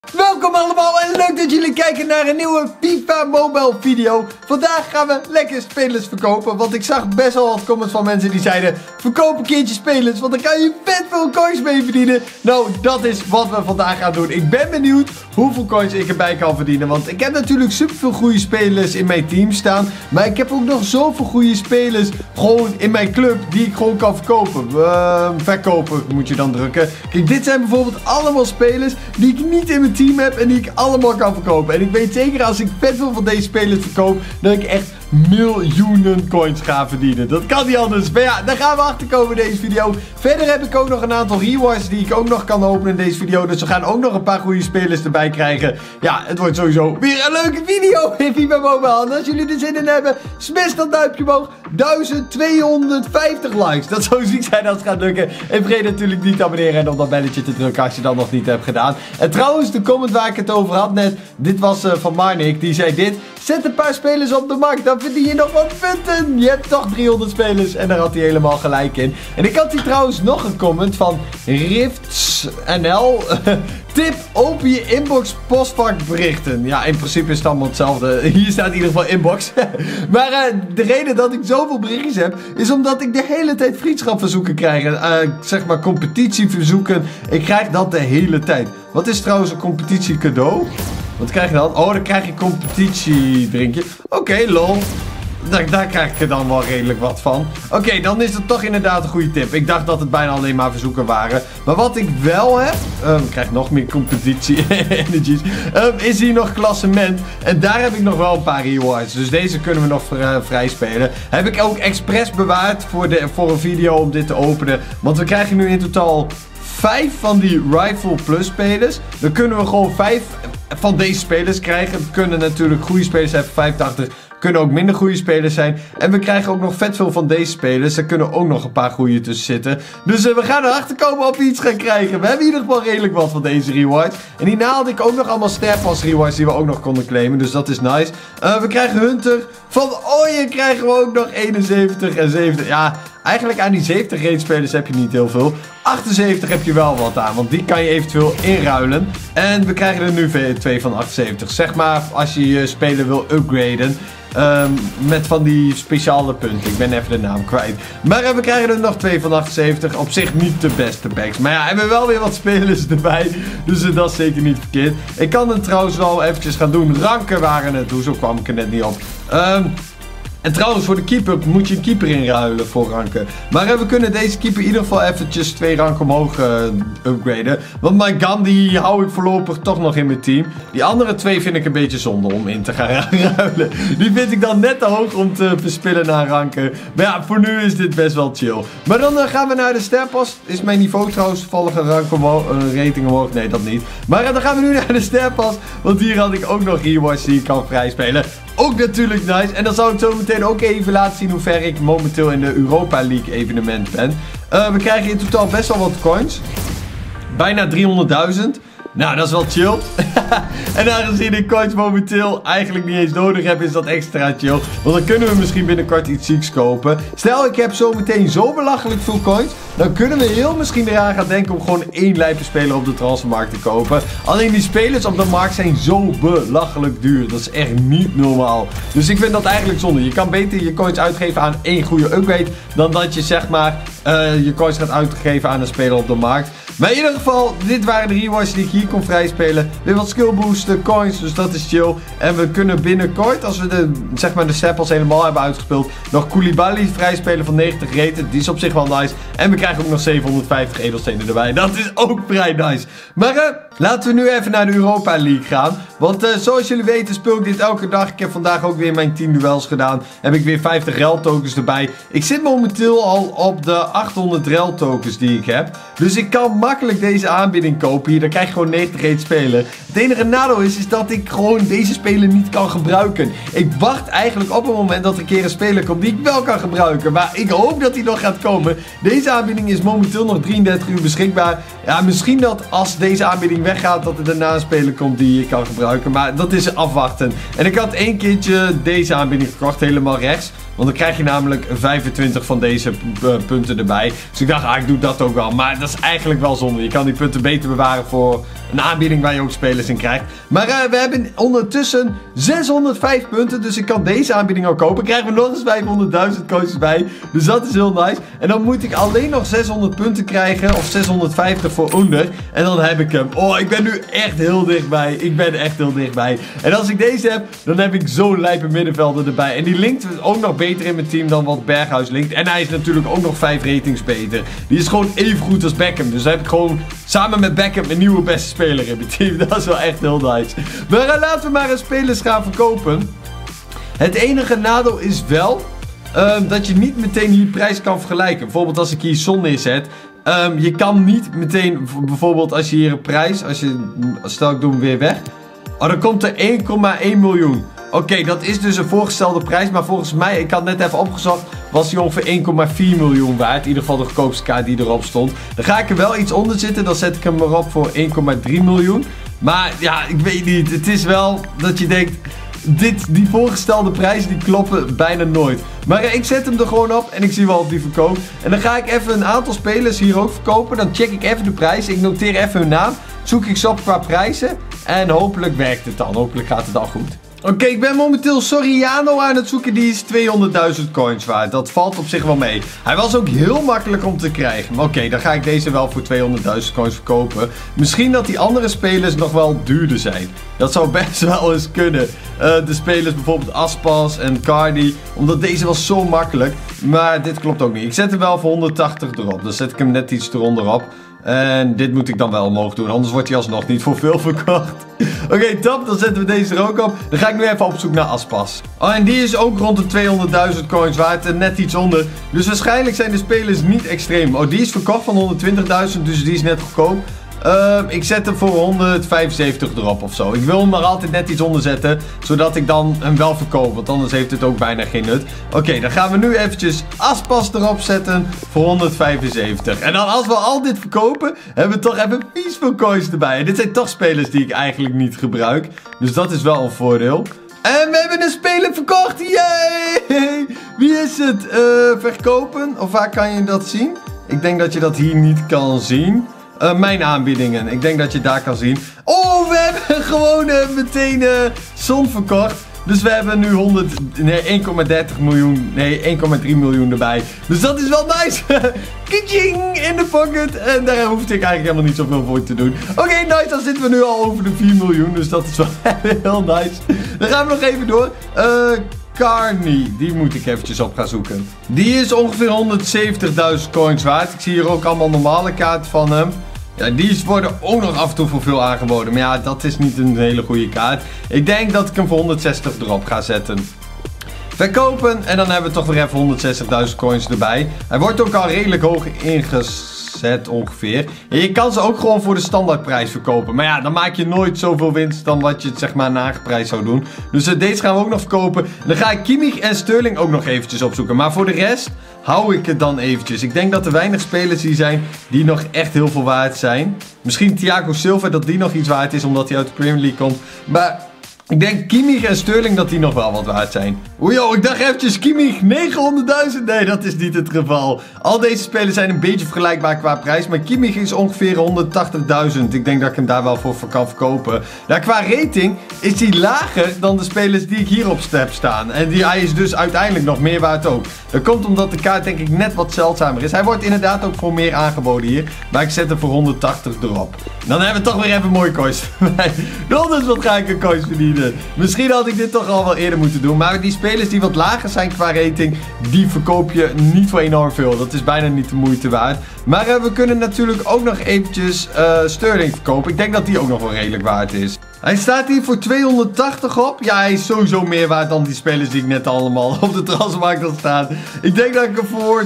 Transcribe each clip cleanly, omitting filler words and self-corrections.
Welkom allemaal en leuk dat jullie kijken naar een nieuwe FIFA Mobile video. Vandaag gaan we lekker spelers verkopen, want ik zag best wel wat comments van mensen die zeiden: verkoop een keertje spelers, want dan kan je vet veel coins mee verdienen. Nou, dat is wat we vandaag gaan doen. Ik ben benieuwd hoeveel coins ik erbij kan verdienen, want ik heb natuurlijk super veel goede spelers in mijn team staan. Maar ik heb ook nog zoveel goede spelers gewoon in mijn club die ik gewoon kan verkopen. Verkopen moet je dan drukken. Kijk, dit zijn bijvoorbeeld allemaal spelers die ik niet in mijn team heb en die ik allemaal kan verkopen. En ik weet zeker als ik vet veel van deze spelers verkoop, dat ik echt miljoenen coins ga verdienen. Dat kan niet anders. Maar ja, daar gaan we achter komen in deze video. Verder heb ik ook nog een aantal rewards die ik ook nog kan openen in deze video. Dus we gaan ook nog een paar goede spelers erbij krijgen. Ja, het wordt sowieso weer een leuke video in FIFA Mobile. En als jullie er zin in hebben, smash dat duimpje omhoog. 1250 likes. Dat zou ziek zijn als het gaat lukken. En vergeet natuurlijk niet te abonneren en op dat belletje te drukken als je dat nog niet hebt gedaan. En trouwens, de comment waar ik het over had net, dit was van Marnik. Die zei dit: zet een paar spelers op de markt, dan verdien je nog wat punten. Je hebt toch 300 spelers. En daar had hij helemaal gelijk in. En ik had hier trouwens nog een comment van RiftsNL. Tip, open je inbox postvakberichten. Ja, in principe is het allemaal hetzelfde. Hier staat in ieder geval inbox. Maar de reden dat ik zoveel berichtjes heb, is omdat ik de hele tijd vriendschapverzoeken krijg. Zeg maar competitieverzoeken. Ik krijg dat de hele tijd. Wat is trouwens een competitie cadeau? Wat krijg je dan? Oh, dan krijg je competitiedrinkje. Oké, lol. Daar krijg ik er dan wel redelijk wat van. Oké, dan is dat toch inderdaad een goede tip. Ik dacht dat het bijna alleen maar verzoeken waren. Maar wat ik wel heb, ik krijg nog meer competitie-energies, is hier nog klassement. En daar heb ik nog wel een paar rewards. Dus deze kunnen we nog vrij spelen. Heb ik ook expres bewaard voor een video om dit te openen. Want we krijgen nu in totaal 5 van die Rifle Plus spelers. Dan kunnen we gewoon 5 van deze spelers krijgen. We kunnen natuurlijk goede spelers hebben, 85. Kunnen ook minder goede spelers zijn. En we krijgen ook nog vet veel van deze spelers. Er kunnen ook nog een paar goede tussen zitten. Dus we gaan erachter komen of we iets gaan krijgen. We hebben in ieder geval redelijk wat van deze rewards. En hierna had ik ook nog allemaal Sterpass rewards die we ook nog konden claimen. Dus dat is nice. We krijgen Hunter. Van Ooyen krijgen we ook nog 71 en 70. Ja, eigenlijk aan die 70 raid spelers heb je niet heel veel. 78 heb je wel wat aan, want die kan je eventueel inruilen. En we krijgen er nu 2 van 78. Zeg maar als je je speler wil upgraden. Met van die speciale punten. Ik ben even de naam kwijt. Maar we krijgen er nog 2 van 78. Op zich niet de beste packs. Maar ja, hebben we wel weer wat spelers erbij. Dus dat is zeker niet verkeerd. Ik kan het trouwens wel eventjes gaan doen. Ranken waren het. Zo kwam ik er net niet op. En trouwens, voor de keeper moet je een keeper inruilen voor ranken. Maar we kunnen deze keeper in ieder geval eventjes 2 ranken omhoog upgraden. Want mijn gun, die hou ik voorlopig toch nog in mijn team. Die andere 2 vind ik een beetje zonde om in te gaan ruilen. Die vind ik dan net te hoog om te verspillen naar ranken. Maar ja, voor nu is dit best wel chill. Maar dan gaan we naar de Sterpass. Is mijn niveau trouwens toevallig een rank omhoog, rating omhoog? Nee, dat niet. Maar dan gaan we nu naar de Sterpass. Want hier had ik ook nog rewards die ik kan vrijspelen. Ook natuurlijk nice. En dan zou ik zo meteen ook even laten zien hoe ver ik momenteel in de Europa League evenement ben. We krijgen in totaal best wel wat coins. Bijna 300.000. Nou, dat is wel chill. En aangezien ik coins momenteel eigenlijk niet eens nodig heb, is dat extra chill. Want dan kunnen we misschien binnenkort iets zieks kopen. Stel, ik heb zo meteen zo belachelijk veel coins. Dan kunnen we heel misschien eraan gaan denken om gewoon 1 lijpe speler op de transfermarkt te kopen. Alleen die spelers op de markt zijn zo belachelijk duur. Dat is echt niet normaal. Dus ik vind dat eigenlijk zonde. Je kan beter je coins uitgeven aan 1 goede upgrade. Dan dat je zeg maar je coins gaat uitgeven aan een speler op de markt. Maar in ieder geval, dit waren de rewards die ik hier kon vrijspelen. Weer wat skill boosten, coins, dus dat is chill. En we kunnen binnenkort, als we de Sterpass helemaal hebben uitgespeeld, nog Koulibaly vrijspelen van 90 rated. Die is op zich wel nice. En we krijgen ook nog 750 edelstenen erbij. Dat is ook vrij nice. Maar laten we nu even naar de Europa League gaan. Want zoals jullie weten speel ik dit elke dag. Ik heb vandaag ook weer mijn 10 duels gedaan. Heb ik weer 50 rel tokens erbij. Ik zit momenteel al op de 800 rel tokens die ik heb. Dus ik kan makkelijk deze aanbieding kopen hier. Dan krijg je gewoon 90 rated spelen. Het enige nadeel is dat ik gewoon deze speler niet kan gebruiken. Ik wacht eigenlijk op een moment dat er een keer een speler komt die ik wel kan gebruiken. Maar ik hoop dat hij nog gaat komen. Deze aanbieding is momenteel nog 33 uur beschikbaar. Ja, misschien dat als deze aanbieding weggaat, dat er daarna een speler komt die ik kan gebruiken. Maar dat is afwachten. En ik had 1 keertje deze aanbieding gekocht, helemaal rechts. Want dan krijg je namelijk 25 van deze punten erbij. Dus ik dacht, ik doe dat ook wel. Maar dat is eigenlijk wel wel zonde. Je kan die punten beter bewaren voor een aanbieding waar je ook spelers in krijgt. Maar we hebben ondertussen 605 punten. Dus ik kan deze aanbieding ook kopen. Krijgen we nog eens 500.000 coins bij. Dus dat is heel nice. En dan moet ik alleen nog 600 punten krijgen. Of 650 voor onder. En dan heb ik hem. Oh, ik ben nu echt heel dichtbij. Ik ben echt heel dichtbij. En als ik deze heb, dan heb ik zo'n lijpe middenvelder erbij. En die linkt ook nog beter in mijn team dan wat Berghuis linkt. En hij is natuurlijk ook nog 5 ratings beter. Die is gewoon even goed als Beckham. Dus dan heb ik gewoon samen met Beckham een nieuwe beste speler in mijn team. Dat is wel echt heel nice. Maar laten we maar eens spelers gaan verkopen. Het enige nadeel is wel dat je niet meteen hier prijs kan vergelijken. Bijvoorbeeld als ik hier Son neerzet. Je kan niet meteen, bijvoorbeeld als je hier een prijs, stel ik doe hem weer weg. Oh, dan komt er 1,1 miljoen. Oké, dat is dus een voorgestelde prijs. Maar volgens mij, ik had net even opgezocht, was hij ongeveer 1,4 miljoen waard. In ieder geval de goedkoopste kaart die erop stond. Dan ga ik er wel iets onder zitten. Dan zet ik hem erop voor 1,3 miljoen. Maar ja, ik weet niet. Het is wel dat je denkt, die voorgestelde prijzen die kloppen bijna nooit. Maar ik zet hem er gewoon op en ik zie wel of die verkoopt. En dan ga ik even een aantal spelers hier ook verkopen. Dan check ik even de prijs. Ik noteer even hun naam. Zoek ik ze op qua prijzen. En hopelijk werkt het dan. Hopelijk gaat het dan goed. Oké, ik ben momenteel Soriano aan het zoeken. Die is 200.000 coins waard. Dat valt op zich wel mee. Hij was ook heel makkelijk om te krijgen. Oké, dan ga ik deze wel voor 200.000 coins verkopen. Misschien dat die andere spelers nog wel duurder zijn. Dat zou best wel eens kunnen. De spelers bijvoorbeeld Aspas en Cardi. Omdat deze was zo makkelijk. Maar dit klopt ook niet. Ik zet hem wel voor 180 erop. Dan zet ik hem net iets eronder op. En dit moet ik dan wel omhoog doen. Anders wordt hij alsnog niet voor veel verkocht. Oké, top. Dan zetten we deze er ook op. Dan ga ik nu even op zoek naar Aspas. Oh, en die is ook rond de 200.000 coins waard. En net iets onder. Dus waarschijnlijk zijn de spelers niet extreem. Oh, die is verkocht van 120.000. Dus die is net goedkoop. Ik zet hem voor 175 erop of zo. Ik wil hem er altijd net iets onder zetten. Zodat ik dan hem wel verkoop. Want anders heeft het ook bijna geen nut. Oké, dan gaan we nu eventjes Aspas erop zetten. Voor 175. En dan als we al dit verkopen. Hebben we toch even vies veel coins erbij. En dit zijn toch spelers die ik eigenlijk niet gebruik. Dus dat is wel een voordeel. En we hebben een speler verkocht. Yay! Wie is het? Verkopen? Of waar kan je dat zien? Ik denk dat je dat hier niet kan zien. Mijn aanbiedingen. Ik denk dat je daar kan zien. Oh, we hebben gewoon meteen Son verkocht. Dus we hebben nu 1,30 miljoen. Nee, 1,3 miljoen erbij. Dus dat is wel nice. Kaching in de pocket. En daar hoefde ik eigenlijk helemaal niet zoveel voor te doen. Oké, nice. Dan zitten we nu al over de 4 miljoen. Dus dat is wel heel nice. Dan gaan we nog even door. Carney, die moet ik eventjes op gaan zoeken. Die is ongeveer 170.000 coins waard. Ik zie hier ook allemaal normale kaarten van hem. Ja, die worden ook nog af en toe voor veel aangeboden. Maar ja, dat is niet een hele goede kaart. Ik denk dat ik hem voor 160 erop ga zetten. Verkopen. En dan hebben we toch weer even 160.000 coins erbij. Hij wordt ook al redelijk hoog ingezet ongeveer. En je kan ze ook gewoon voor de standaardprijs verkopen. Maar ja, dan maak je nooit zoveel winst dan wat je het zeg maar nageprijs zou doen. Dus deze gaan we ook nog verkopen. En dan ga ik Kimmich en Sterling ook nog eventjes opzoeken. Maar voor de rest hou ik het dan eventjes. Ik denk dat er weinig spelers hier zijn die nog echt heel veel waard zijn. Misschien Thiago Silva, dat die nog iets waard is omdat hij uit de Premier League komt. Maar ik denk Kimmich en Sterling dat die nog wel wat waard zijn. Oei, joh, ik dacht eventjes Kimmich 900.000. Nee, dat is niet het geval. Al deze spelers zijn een beetje vergelijkbaar qua prijs. Maar Kimmich is ongeveer 180.000. Ik denk dat ik hem daar wel voor kan verkopen. Nou, qua rating is hij lager dan de spelers die ik hierop heb staan. En hij is dus uiteindelijk nog meer waard ook. Dat komt omdat de kaart denk ik net wat zeldzamer is. Hij wordt inderdaad ook voor meer aangeboden hier. Maar ik zet hem voor 180 erop. Dan hebben we toch weer even mooie coins. Dus wat ga ik een coins verdienen. Misschien had ik dit toch al wel eerder moeten doen. Maar die spelers die wat lager zijn qua rating, die verkoop je niet voor enorm veel. Dat is bijna niet de moeite waard. Maar we kunnen natuurlijk ook nog eventjes Sterling verkopen. Ik denk dat die ook nog wel redelijk waard is. Hij staat hier voor 280 op. Ja, hij is sowieso meer waard dan die spelers die ik net allemaal op de transfermarkt had staan. Ik denk dat ik hem voor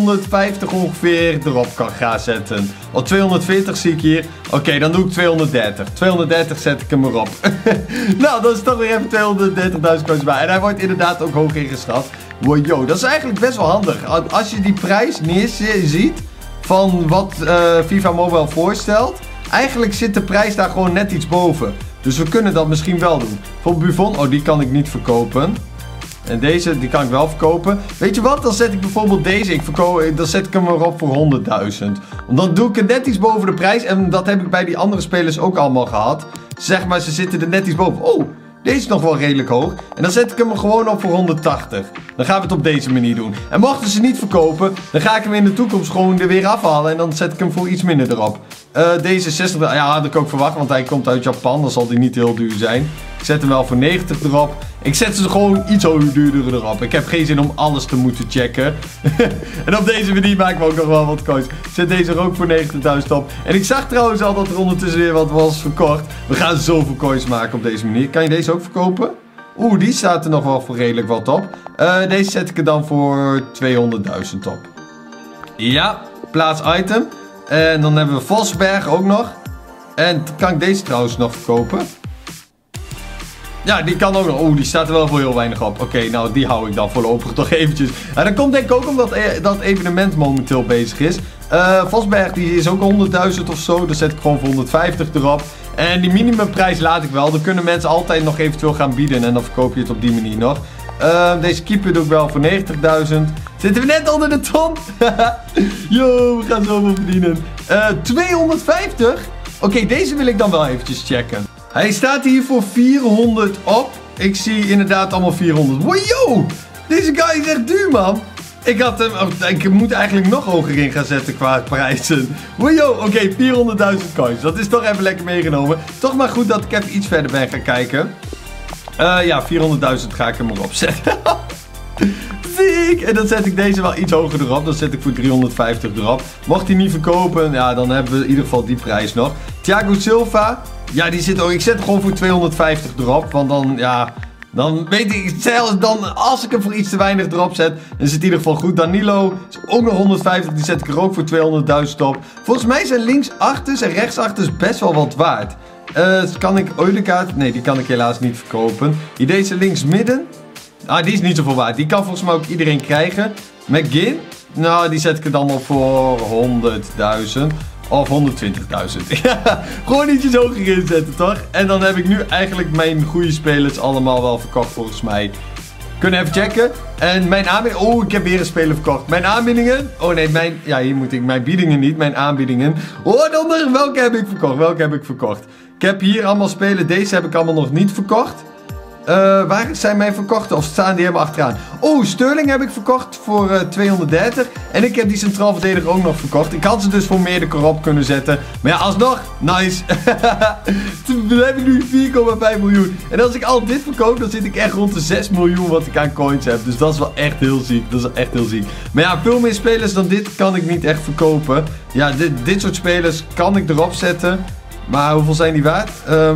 250 ongeveer erop kan gaan zetten. Al 240 zie ik hier. Oké, dan doe ik 230. 230 zet ik hem erop. Nou, dat is toch weer even 230.000 coins bij. En hij wordt inderdaad ook hoog ingeschat. Wow, yo, dat is eigenlijk best wel handig. Als je die prijs ziet van wat FIFA Mobile voorstelt. Eigenlijk zit de prijs daar gewoon net iets boven. Dus we kunnen dat misschien wel doen. Voor Buffon, oh die kan ik niet verkopen. En deze, die kan ik wel verkopen. Weet je wat? Dan zet ik bijvoorbeeld deze. Dan zet ik hem erop voor 100.000. Want dan doe ik er net iets boven de prijs. En dat heb ik bij die andere spelers ook allemaal gehad. Zeg maar, ze zitten er net iets boven. Oh, deze is nog wel redelijk hoog. En dan zet ik hem er gewoon op voor 180. Dan gaan we het op deze manier doen. En mochten ze niet verkopen, dan ga ik hem in de toekomst gewoon er weer afhalen. En dan zet ik hem voor iets minder erop. Deze 60, ja, had ik ook verwacht, want hij komt uit Japan. Dan zal die niet heel duur zijn. Ik zet hem wel voor 90 erop. Ik zet ze gewoon iets duurder erop. Ik heb geen zin om alles te moeten checken. En op deze manier maken we ook nog wel wat coins. Ik zet deze er ook voor 90.000 op. En ik zag trouwens al dat er ondertussen weer wat was verkocht. We gaan zoveel coins maken op deze manier. Kan je deze ook verkopen? Oeh, die staat er nog wel voor redelijk wat op. Deze zet ik er dan voor 200.000 op. Ja, plaats item. En dan hebben we Vosberg ook nog. En kan ik deze trouwens nog verkopen? Ja, die kan ook nog. Oeh, die staat er wel voor heel weinig op. Oké, nou die hou ik dan voorlopig toch eventjes. En dat komt denk ik ook omdat dat evenement momenteel bezig is. Vosberg die is ook 100.000 of zo. Dan zet ik gewoon voor 150 erop. En die minimumprijs laat ik wel. Dan kunnen mensen altijd nog eventueel gaan bieden. En dan verkoop je het op die manier nog. Deze keeper doe ik wel voor 90.000. Zitten we net onder de ton? Yo, we gaan zoveel verdienen. 250? Oké, deze wil ik dan wel eventjes checken. Hij staat hier voor 400 op. Ik zie inderdaad allemaal 400. Wow, yo! Deze guy is echt duur, man. Ik had hem... Oh, ik moet eigenlijk nog hoger in gaan zetten qua prijzen. Wow, yo! Oké, 400.000 coins. Dat is toch even lekker meegenomen. Toch maar goed dat ik even iets verder ben gaan kijken. Ja, 400.000 ga ik hem erop zetten. Ziek! En dan zet ik deze wel iets hoger erop. Dan zet ik voor 350 erop. Mocht hij niet verkopen, ja, dan hebben we in ieder geval die prijs nog. Thiago Silva. Ja, die zit ook. Ik zet hem gewoon voor 250 erop. Want dan, ja... Dan weet ik, zelfs dan, als ik hem voor iets te weinig erop zet, dan is het in ieder geval goed. Danilo is ook nog 150, die zet ik er ook voor 200.000 op. Volgens mij zijn linksachters en rechtsachters best wel wat waard. Kan ik Odegaard? Nee, die kan ik helaas niet verkopen. Hier deze linksmidden. Ah, die is niet zoveel waard. Die kan volgens mij ook iedereen krijgen. McGinn? Nou, die zet ik er dan op voor 100.000. Of 120.000. Gewoon ietsjes hoger inzetten, toch? En dan heb ik nu eigenlijk mijn goede spelers allemaal wel verkocht, volgens mij. Kunnen even checken. En mijn aanbiedingen... Oh, ik heb weer een speler verkocht. Mijn aanbiedingen... Oh nee, ja, hier moet ik... Mijn biedingen niet, mijn aanbiedingen. Oh, dan welke heb ik verkocht? Welke heb ik verkocht? Ik heb hier allemaal spelen. Deze heb ik allemaal nog niet verkocht. Waar zijn mijn verkochten? Of staan die helemaal achteraan? Oh, Sterling heb ik verkocht voor 230. En ik heb die centraal verdediger ook nog verkocht. Ik had ze dus voor meer erop kunnen zetten. Maar ja, alsnog, nice. Dan heb ik nu 4,5 miljoen. En als ik al dit verkoop, dan zit ik echt rond de 6 miljoen wat ik aan coins heb. Dus dat is wel echt heel ziek. Dat is echt heel ziek. Maar ja, veel meer spelers dan dit kan ik niet echt verkopen. Ja, dit soort spelers kan ik erop zetten. Maar hoeveel zijn die waard?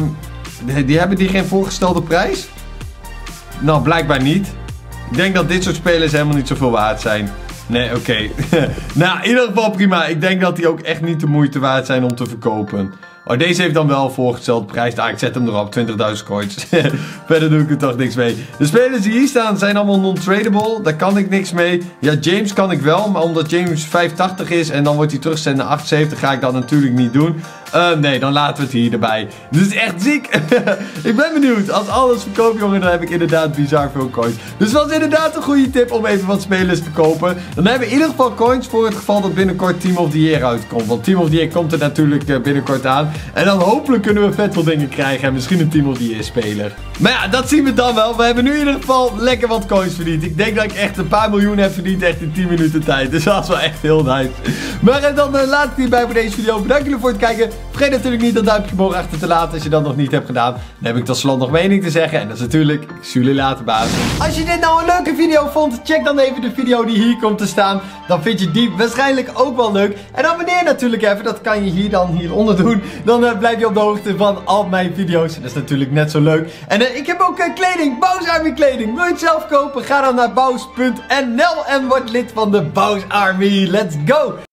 Hebben die geen voorgestelde prijs? Nou, blijkbaar niet. Ik denk dat dit soort spelers helemaal niet zoveel waard zijn. Nee, oké. Nou, in ieder geval prima. Ik denk dat die ook echt niet de moeite waard zijn om te verkopen. Oh, deze heeft dan wel voorgestelde prijs. Ah, ik zet hem erop. 20.000 coins. Verder doe ik er toch niks mee. De spelers die hier staan zijn allemaal non-tradable. Daar kan ik niks mee. Ja, James kan ik wel. Maar omdat James 85 is en dan wordt hij teruggezet naar 78, ga ik dat natuurlijk niet doen. Nee, dan laten we het hier erbij. Dit is echt ziek. Ik ben benieuwd. Als alles verkoopt, jongen, dan heb ik inderdaad bizar veel coins. Dus dat was inderdaad een goede tip om even wat spelers te kopen. Dan hebben we in ieder geval coins voor het geval dat binnenkort Team of the Year uitkomt. Want Team of the Year komt er natuurlijk binnenkort aan. En dan hopelijk kunnen we vet veel dingen krijgen. En misschien een Team of the Year speler. Maar ja, dat zien we dan wel. We hebben nu in ieder geval lekker wat coins verdiend. Ik denk dat ik echt een paar miljoen heb verdiend echt in 10 minuten tijd. Dus dat is wel echt heel nice. Maar dan laat ik het hierbij voor deze video. Bedankt jullie voor het kijken. Vergeet natuurlijk niet dat duimpje omhoog achter te laten als je dat nog niet hebt gedaan. Dan heb ik tot slot nog mening te zeggen. En dat is natuurlijk, ik zie jullie later, baas. Als je dit nou een leuke video vond, check dan even de video die hier komt te staan. Dan vind je die waarschijnlijk ook wel leuk. En abonneer natuurlijk even, dat kan je hieronder doen. Dan blijf je op de hoogte van al mijn video's. En dat is natuurlijk net zo leuk. En ik heb ook kleding, Boos Army kleding. Wil je het zelf kopen? Ga dan naar boos.nl en word lid van de Boos Army. Let's go!